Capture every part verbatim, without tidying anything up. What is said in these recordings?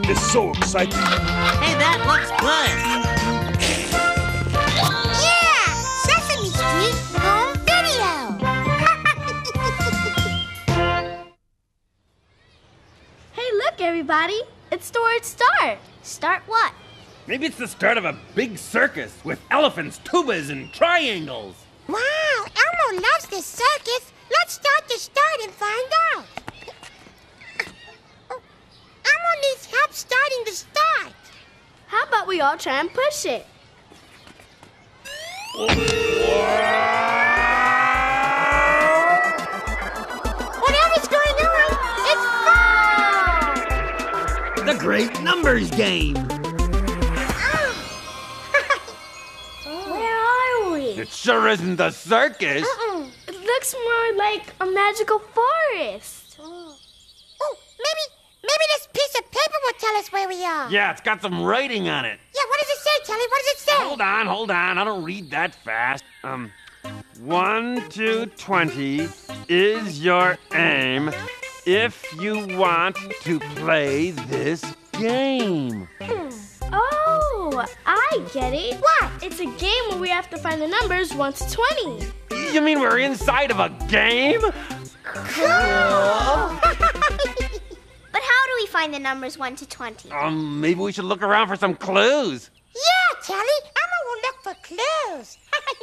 is so exciting. Hey, that looks good. Yeah! Sesame Street home video. Hey, look, everybody. It's the word start. Start what? Maybe it's the start of a big circus with elephants, tubas, and triangles. Wow, Elmo loves this circus. Let's start the start and find out. Oh, Elmo needs help starting the start. How about we all try and push it? Whatever's going on, it's fun! The great numbers game. Where are we? It sure isn't the circus. Uh-uh. It looks more like a magical forest. Oh, maybe, maybe this piece of paper will tell us where we are. Yeah, it's got some writing on it. Yeah, what does it say, Telly? What does it say? Hold on, hold on. I don't read that fast. Um, one to twenty is your aim if you want to play this game. Oh, I get it. What? It's a game where we have to find the numbers one to twenty. You mean we're inside of a game? Cool! But how do we find the numbers one to twenty? Um, maybe we should look around for some clues. Yeah, Telly, Elmo will look for clues.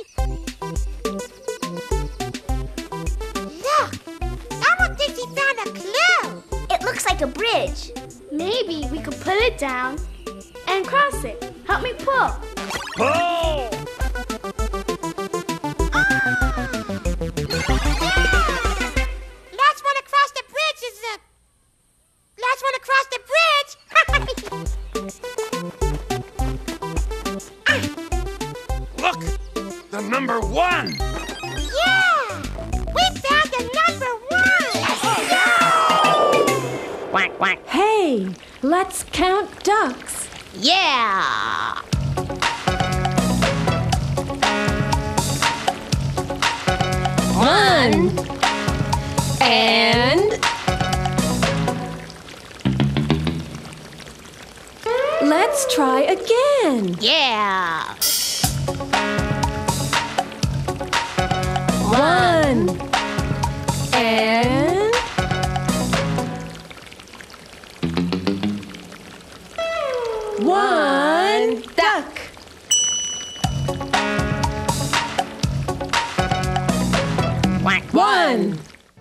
Look, Elmo thinks he found a clue. It looks like a bridge. Maybe we could put it down and cross it. Help me pull. Pull! Last one across the bridge is the... Last one across the bridge. Look! The number one! Yeah! We found the number one! Quack, quack. Hey, let's count ducks. Yeah! One. And... Let's try again. Yeah! One. And... One duck. Quack. One.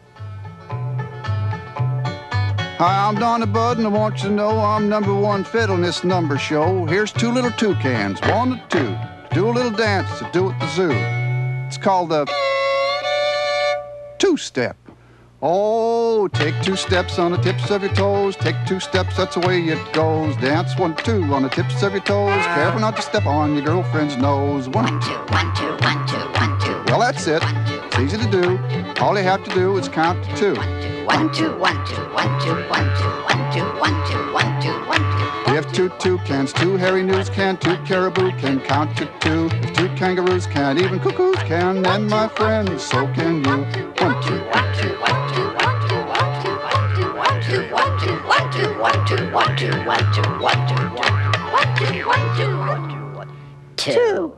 Hi, I'm Donny Bud, and I want you to know I'm number one fiddle in this number show. Here's two little toucans, one and two, to do a little dance to do at the zoo. It's called the two-step. Oh, take two steps on the tips of your toes. Take two steps, that's the way it goes. Dance one, two on the tips of your toes. Careful not to step on your girlfriend's nose. One, two, one, two, one, two, one, two. Well, that's it. It's easy to do. All you have to do is count to two. One, two, one, two, one, two, one, two, one, two, one, two, one, two, one, two. If two toucans, two hairy news can, two caribou can count to two. If two kangaroos can't, even cuckoos can, then my friends, so can you. One, two, one, two, one, two, one, two, one, two, one, two, one, two, one, two, one, two, one, two, one, two, one, two, one, two, one, two, one, two, one, two, two.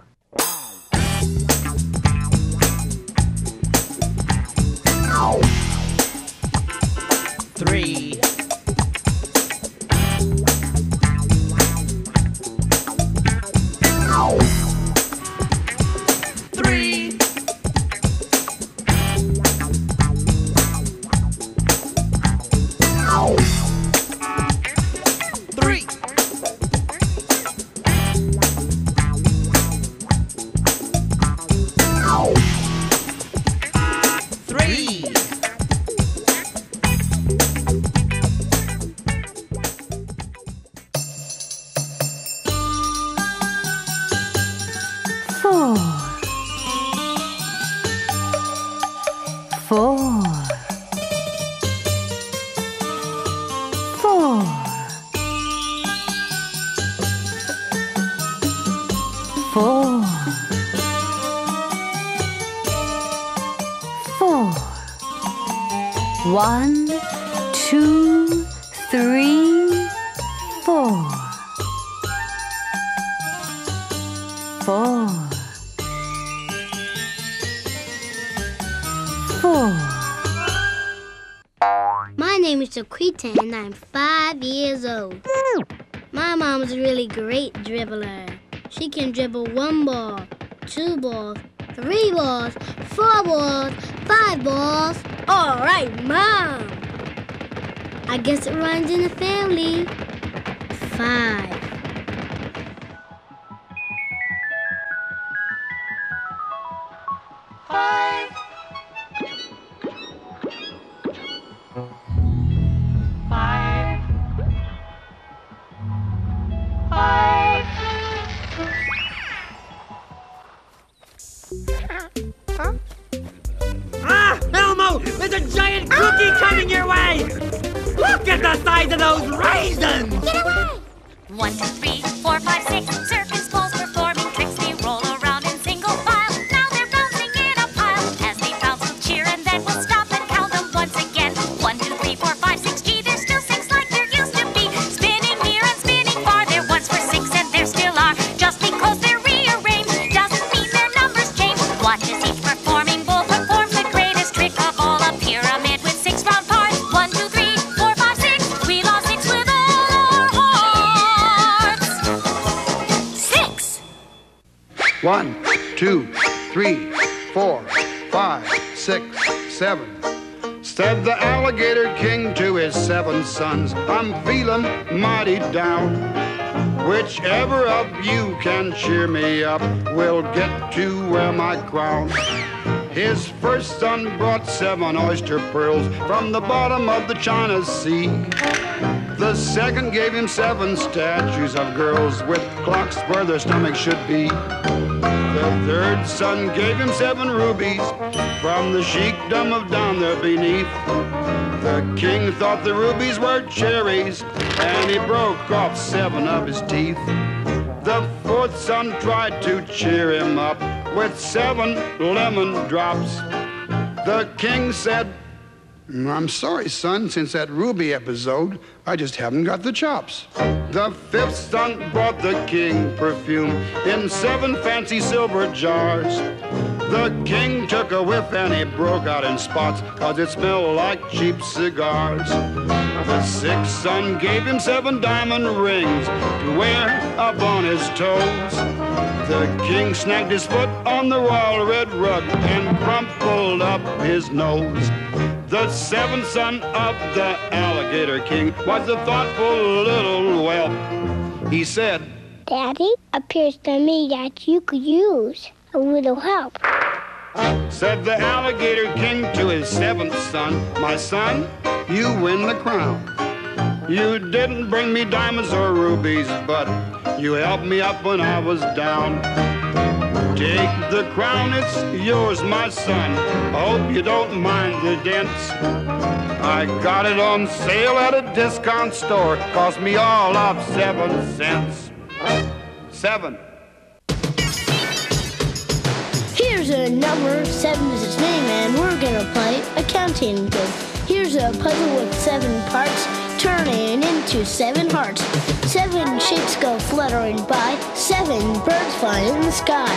Three. Three. Three. Three. Four. Four. Four. Four. Four. One, two, three, four. Chiquita and I'm five years old. My mom's a really great dribbler. She can dribble one ball, two balls, three balls, four balls, five balls. All right, Mom. I guess it runs in the family. Five. Five. Five. Five. Huh? Ah, Elmo! There's a giant cookie coming your way! Look at the size of those raisins! Get away! One, two, three, four, five, six. Circus balls performing tricks. They roll around in single file. Now they're bouncing in a pile. As they bounce, we'll cheer and then we'll stop and count them once again. One, two, three, four, five, six. Gee, there's still six like there used to be. Spinning here and spinning far. There once were six and there still are. Just because they're rearranged doesn't mean their numbers change. Watch as each performing bull performs the greatest trick of all. A pyramid with six round parts. One, two, three, four, five, six. We lost six with all our hearts. Six. One, two, three, four, five, six, seven. Said the alligator king to his seven sons, I'm feeling mighty down. Whichever of you can cheer me up will get to wear my crown. His first son brought seven oyster pearls from the bottom of the China Sea. The second gave him seven statues of girls with clocks where their stomachs should be. The third son gave him seven rubies from the sheikdom of down there beneath. The king thought the rubies were cherries, and he broke off seven of his teeth. The fourth son tried to cheer him up with seven lemon drops. The king said, I'm sorry, son, since that ruby episode, I just haven't got the chops. The fifth son brought the king perfume in seven fancy silver jars. The king took a whiff and he broke out in spots, cause it smelled like cheap cigars. The sixth son gave him seven diamond rings to wear up on his toes. The king snagged his foot on the royal red rug and crumpled up his nose. The seventh son of the alligator king was a thoughtful little whelp. He said, Daddy, appears to me that you could use a little help. Said the alligator king to his seventh son, my son, you win the crown. You didn't bring me diamonds or rubies, but you helped me up when I was down. Take the crown, it's yours, my son. I hope you don't mind the dents. I got it on sale at a discount store. Cost me all of seven cents. Seven. Here's a number, seven is its name, and we're gonna play a counting game. Here's a puzzle with seven parts, turning into seven hearts. Seven shapes go fluttering by, seven birds fly in the sky.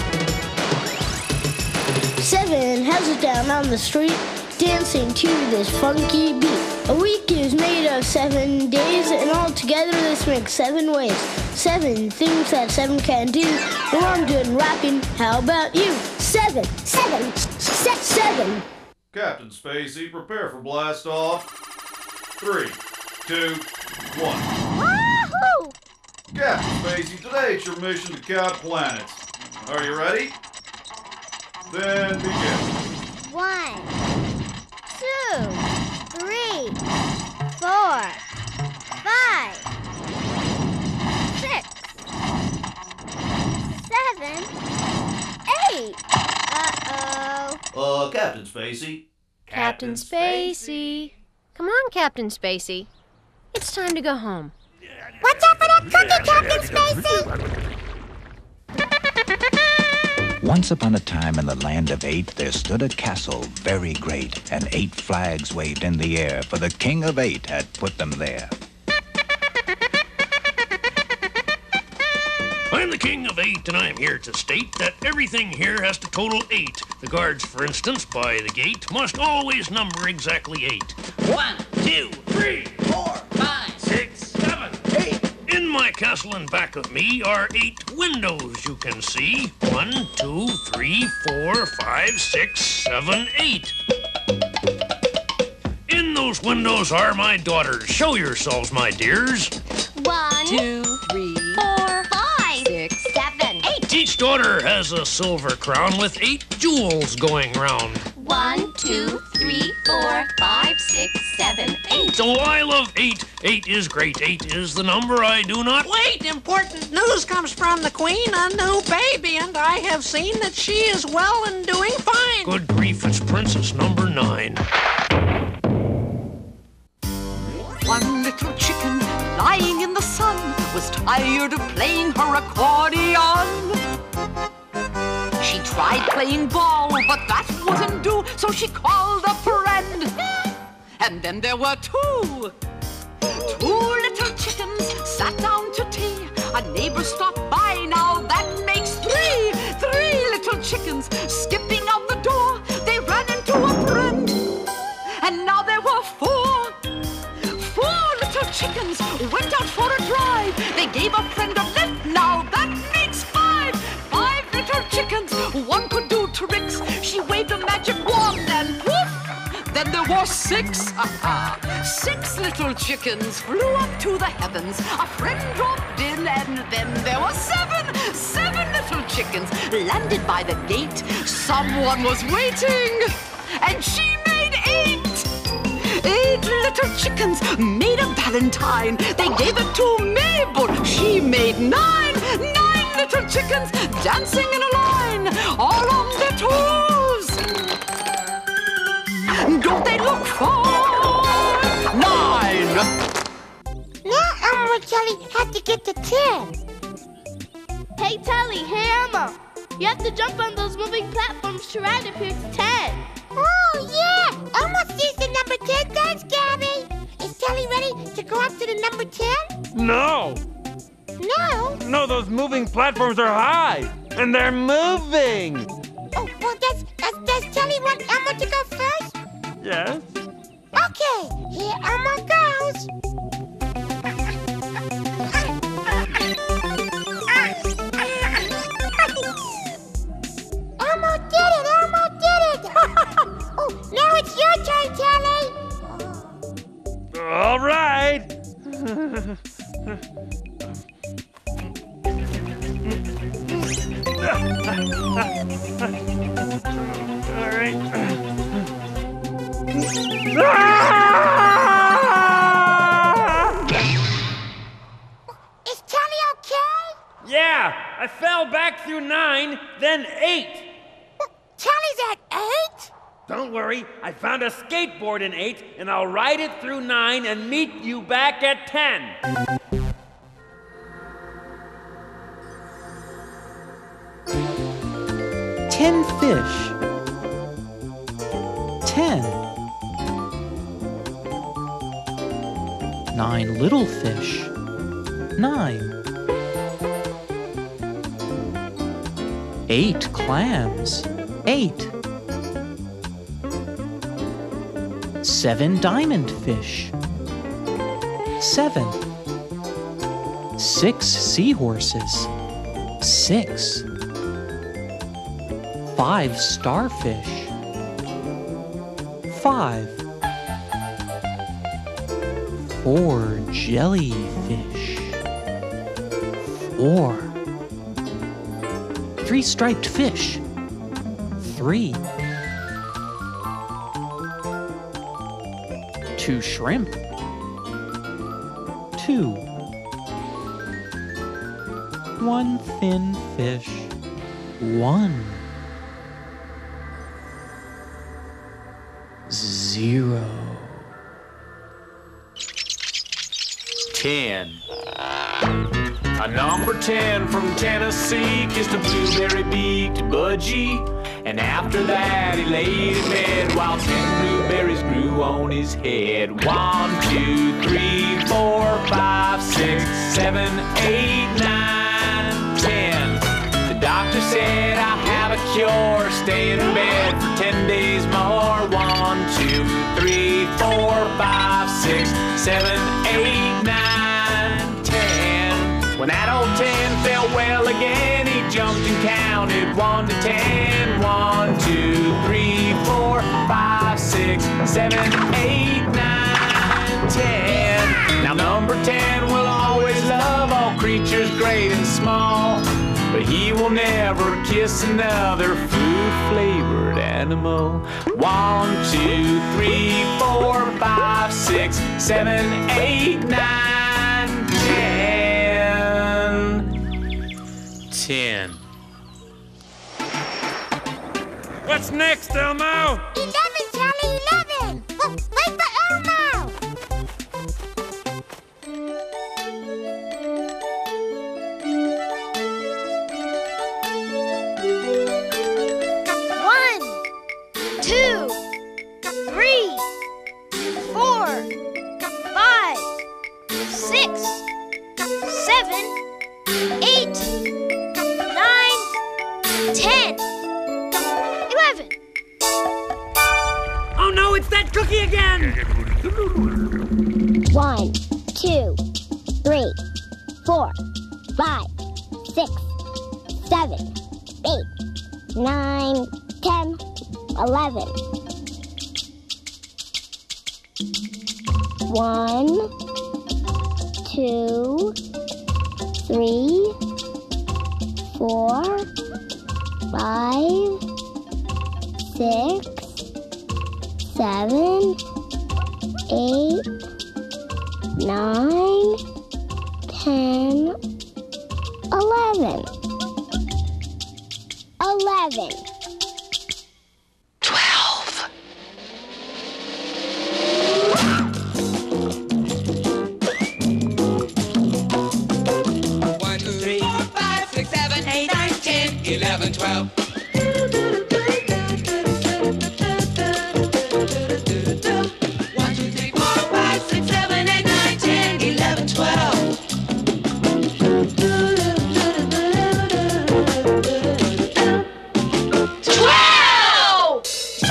Seven houses down on the street, dancing to this funky beat. A week is made of seven days, and all together this makes seven ways. Seven things that seven can do. Well, I'm doing rapping, how about you? Seven, seven, se- seven. Captain Spacey, prepare for blast off. Three, two, one. Wahoo! Captain Spacey, today it's your mission to count planets. Are you ready? Then begin. One, two, three, four, five, six, seven, eight. Uh-oh. Uh, Captain Spacey. Captain Spacey. Come on, Captain Spacey. It's time to go home. Watch out for that cookie, Captain Spacey! Once upon a time in the land of eight, there stood a castle very great, and eight flags waved in the air, for the king of eight had put them there. I'm the king of eight, and I'm here to state that everything here has to total eight. The guards, for instance, by the gate, must always number exactly eight. One, two, two, three, four, five, six, seven, eight. In my castle in back of me are eight windows you can see. One, two, three, four, five, six, seven, eight. In those windows are my daughters. Show yourselves, my dears. One, Two, three, four, five, six, seven, eight. Each daughter has a silver crown with eight jewels going round. One, two, three, four, five, six, seven, eight. Oh, I love eight. Eight is great. Eight is the number I do not... Wait, important news comes from the Queen, a new baby, and I have seen that she is well and doing fine. Good grief, it's Princess number nine. One little chicken lying in the sun was tired of playing her accordion. She tried playing ball, but that wouldn't do, so she called a friend. And then there were two. Two little chickens sat down to tea. A neighbor stopped by, now that makes three. Three little chickens skipping out the door. They ran into a friend. And now there were four. Four little chickens went out for a drive. They gave a friend a lift, now that makes five. Five little chickens, one could do tricks. She waved a magic wand and woof! Then there were six. Six little chickens flew up to the heavens. A friend dropped in and then there were seven. Seven little chickens landed by the gate. Someone was waiting and she made eight. Eight little chickens made a valentine. They gave it to Mabel. She made nine. Nine little chickens dancing in a line, all on their toes. Don't they look fine? Nine. Now Elmo and Telly have to get to ten. Hey, Telly, hey, Elmo. You have to jump on those moving platforms to ride up here to ten. Oh, yeah! Elmo sees the number ten dance, Gabby! Is Telly ready to go up to the number ten? No! No? No, those moving platforms are high, and they're moving! Oh, well, does, does, does Telly want Elmo to go first? Yes? Okay, here Elmo goes. Elmo did it! Elmo did it! Oh, now it's your turn, Telly! All right! All right. Is Telly okay? Yeah, I fell back through nine, then eight. Telly's at eight? Don't worry, I found a skateboard in eight, and I'll ride it through nine and meet you back at ten. Ten fish. Ten. Nine little fish. Nine. Eight clams. Eight. Seven diamond fish. Seven. Six seahorses. Six. Five starfish. Five. Four jellyfish. Four. Three striped fish. Three. Two shrimp. Two. One thin fish. One. Zero. Ten. A number ten from Tennessee kissed a blueberry-beaked budgie, and after that he laid in bed while ten blueberries grew on his head. One, two, three, four, five, six, seven, eight, nine, ten. The doctor said I have a cure. Stay in bed for ten days more. One, two, three, four, five, six. six, seven, eight, nine, ten. When that old ten felt well again, he jumped and counted one to ten. One, two, three, four, five, six, seven, eight, nine, ten. Now number ten will always love all creatures great and small, but he will never kiss another food-flavored animal. One, two, three, four, five, six, seven, eight, nine, ten. Ten. What's next, Elmo? Eleven, Charlie, eleven! Oh, wait for Elmo! One, two, three, four, five, six, seven, eight, nine, ten, eleven. Oh no, it's that cookie again! One, two, three, four, five, six, seven, eight, nine, ten, eleven. One, two, three, four, five, six, seven, eight, nine, ten, eleven. Eleven. Twelve. One, two, three, four, five, six, seven, eight, nine, ten, eleven, twelve. One, two, three, four, five, six, seven, eight, nine, ten, eleven, twelve. Twelve!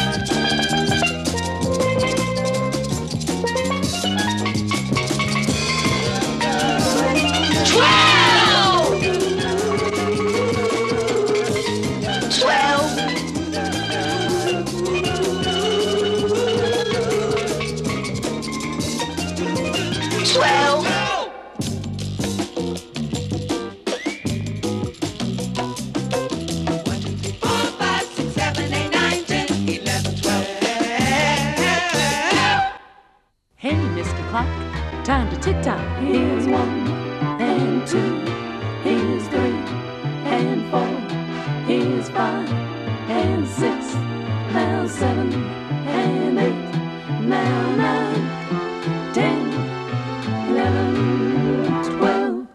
Hey, Mister Clock, time to tick-tock. Here's one and two. Here's three and four. Here's five and six. Now seven and eight. Now nine, ten, eleven, twelve.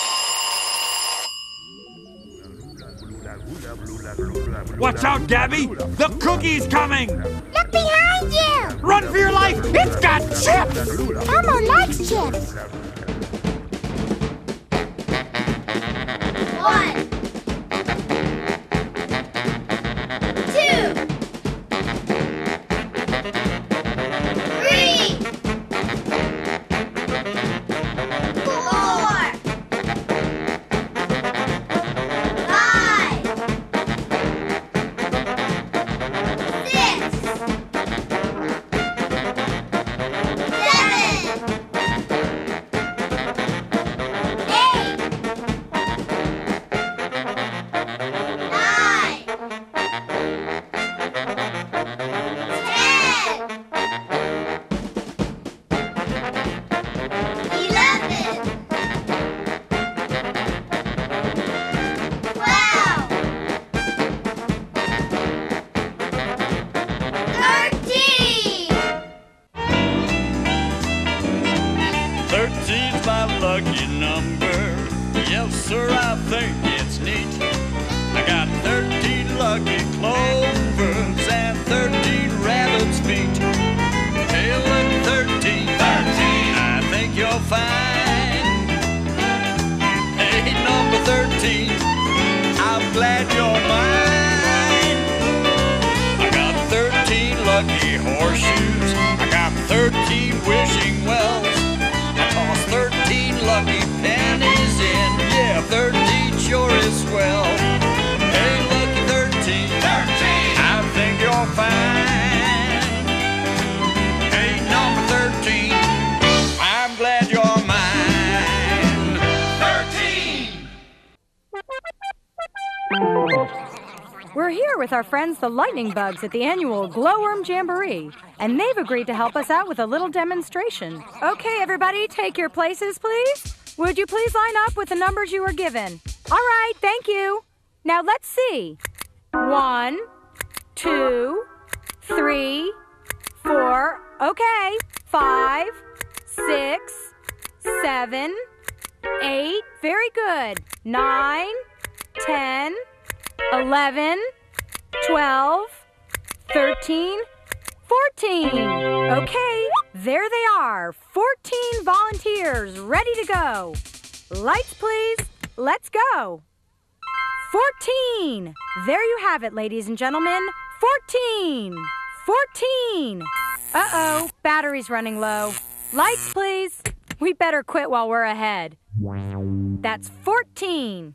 Watch out, Gabby! The cookie's coming! Look behind you! Run for your life! It's got chips! Elmo likes chips. One, two, three, four, five, six, thirteen's my lucky number. Yes, sir, I think it's neat. I got thirteen lucky clovers and thirteen rabbit's feet. Hey, look, thirteen. thirteen. I think you're fine. Hey, number thirteen. I'm glad you're mine. I got thirteen lucky horseshoes. I got thirteen wishing well. with our friends the Lightning Bugs at the annual Glowworm Jamboree, and they've agreed to help us out with a little demonstration. Okay, everybody, take your places, please. Would you please line up with the numbers you were given? All right, thank you. Now let's see. One, two, three, four, okay, five, six, seven, eight, very good, nine, ten, eleven, twelve, thirteen, fourteen. Okay, there they are, fourteen volunteers ready to go. Lights, please. Let's go. fourteen. There you have it, ladies and gentlemen. fourteen. fourteen. Uh-oh, battery's running low. Lights, please. We better quit while we're ahead. That's fourteen.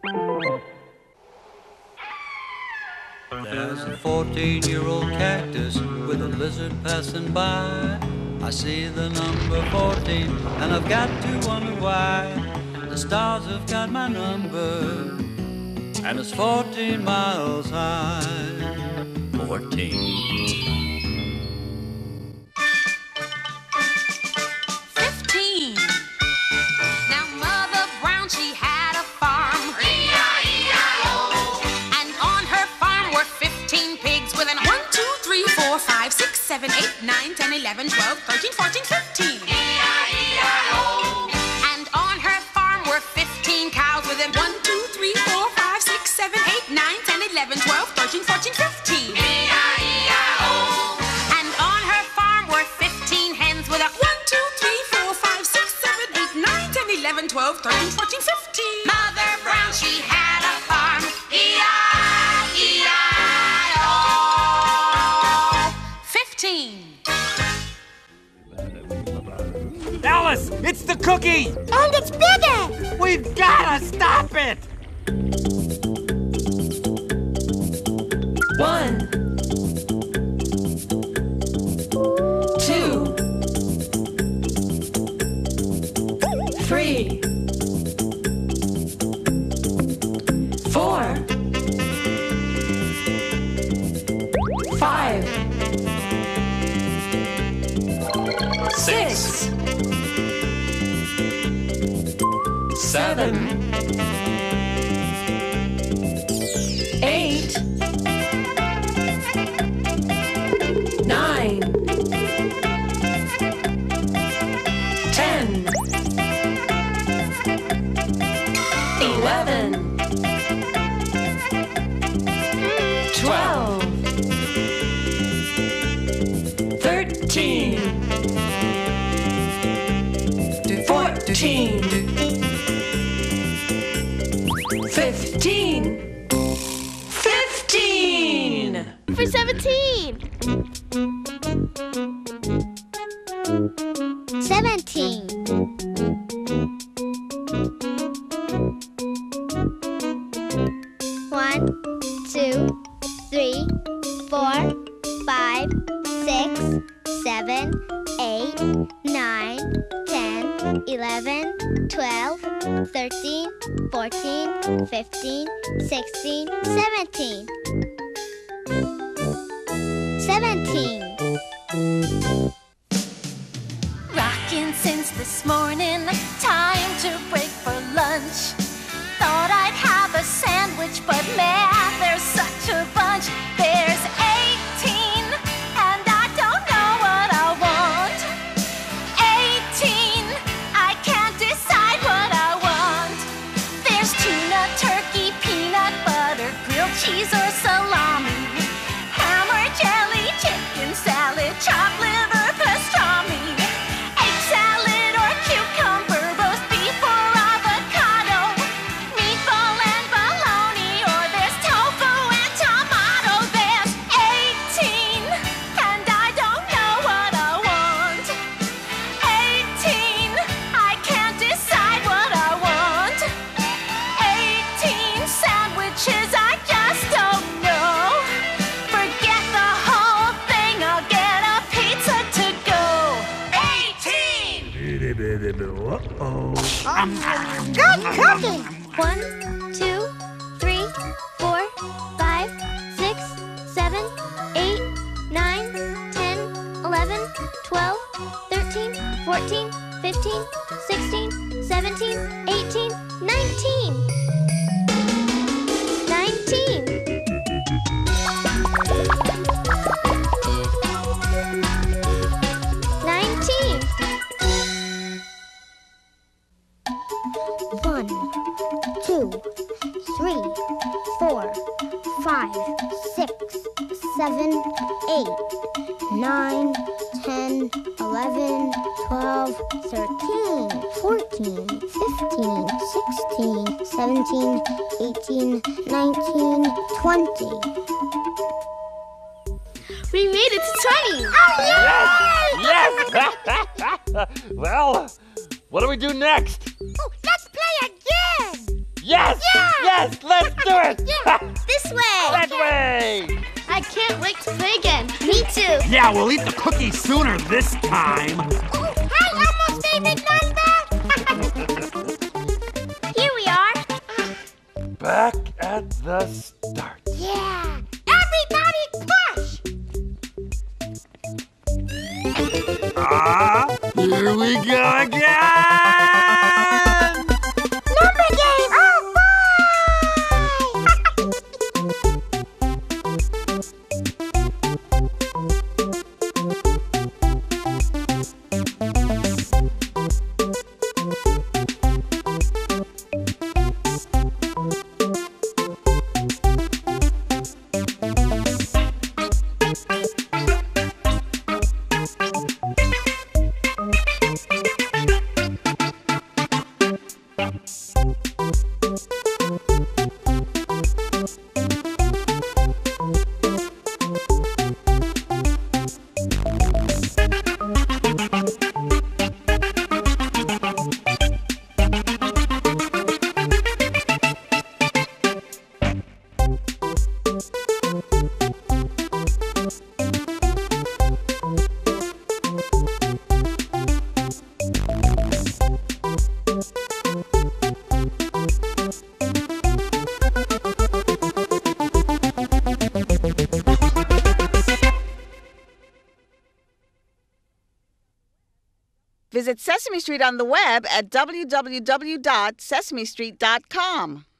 There's a fourteen-year-old cactus with a lizard passing by. I see the number fourteen, and I've got to wonder why. The stars have got my number, and it's fourteen miles high. fourteen. Fifteen. Now Mother Brown, she had a farm. E I E I O. And on her farm were fifteen pigs with an one, two, three, four, five, six, seven, eight, nine, ten, eleven, twelve, thirteen, fourteen, fifteen. E I E I O. And on her farm were fifteen cows with an one, two, three, four, five, six, seven, eight, nine, ten, eleven, twelve, thirteen, fourteen, fifteen. E I E I O. And on her farm were fifteen hens with a one, two, three, four, five, six, seven, eight, nine, ten, eleven, twelve, thirteen, fourteen, fifteen. Mother Brown, she had a farm. E I E I O. Fifteen. Alice, it's the cookie! And it's bigger! We've gotta stop it! One, two, three, four, five, six, seven, eight, nine, ten, eleven, twelve, thirteen, fourteen, fifteen, fifteen. For seventeen. Seventeen. One, two, three, four, five, six, seven, eight, nine, ten, eleven, twelve, thirteen, fourteen, fifteen, sixteen, seventeen. Seventeen. Rockin' since this morning, time to break for lunch. Thought I'd have a sandwich, but man, there's such a bunch. There's eighteen, and I don't know what I want. Eighteen, I can't decide what I want. There's tuna, turkey, peanut butter, grilled cheese or salami, ham or jelly, chicken salad, chopped liver, pastrami, egg salad or cucumber, roast beef or avocado, meatball and bologna, or there's tofu and tomato. There's eighteen, and I don't know what I want. Eighteen, I can't decide what I want. Eighteen sandwiches, I just don't know. Forget the whole thing, I'll get a pizza to go. Eighteen! Good cooking! One, two, three, four, five, six, fifteen, sixteen, seventeen, eighteen, nineteen. nineteen. nineteen. One, two, three, four, five, six, seven, eight, nine, ten, eleven, twelve, thirteen, fourteen, fifteen, sixteen, seventeen, eighteen, nineteen, twenty. We made it to twenty! Oh, Yes! Yes! Well, what do we do next? Oh, let's play again! Yes! Yeah! Yes! Let's do it! Yeah. This way! That way! I can't wait to play again. Me too. Yeah, we'll eat the cookies sooner this time. Oh, hi, Elmo's favorite number! Here we are. Back at the start. Yeah! Everybody push! Ah, here we go again! Number game! Oh, Visit Sesame Street on the web at w w w dot sesame street dot com.